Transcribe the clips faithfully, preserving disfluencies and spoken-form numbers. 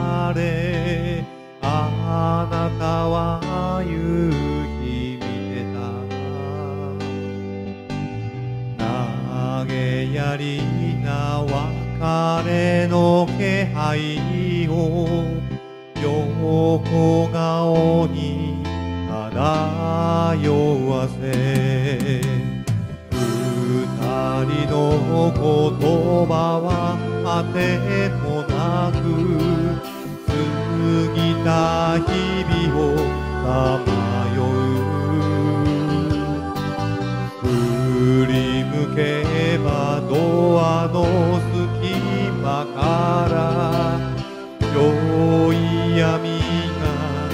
れ、あなたは夕日見てた。投げやりな別れの気配を横顔に漂わせ、二人の言葉はあてもなく過ぎた日々をさまよう。振り向けばドアの隙間から良い闇が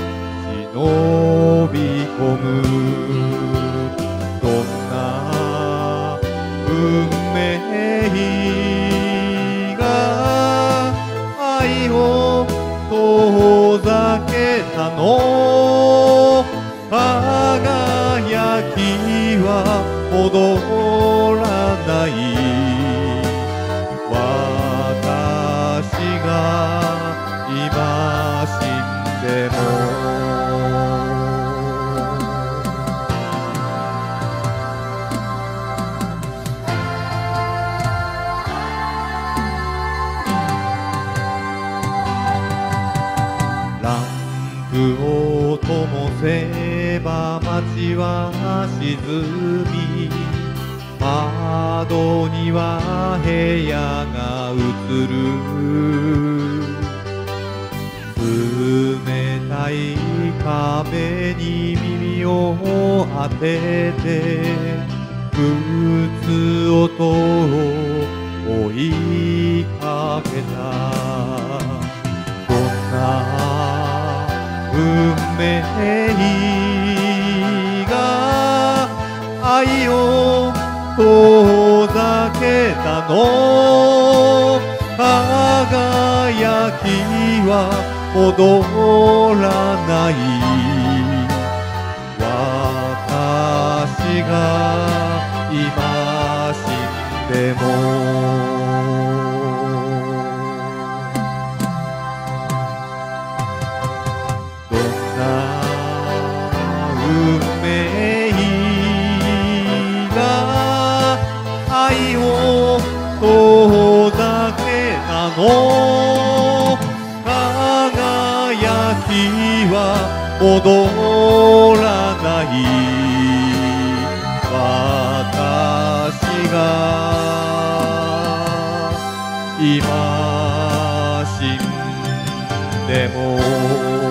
忍び込む。どんな運命が愛を遠ざけたの。輝きは戻らない。私が今死んでもランプを灯せば街は沈み、窓には部屋が映る。冷たい壁に耳を当てて打つ音を追いかけた。どんな運命が愛を遠ざけたの。輝きは戻らない。私が今死んでもどんな運命が愛を遠ざけたの。輝きは戻らない。私が今死んでも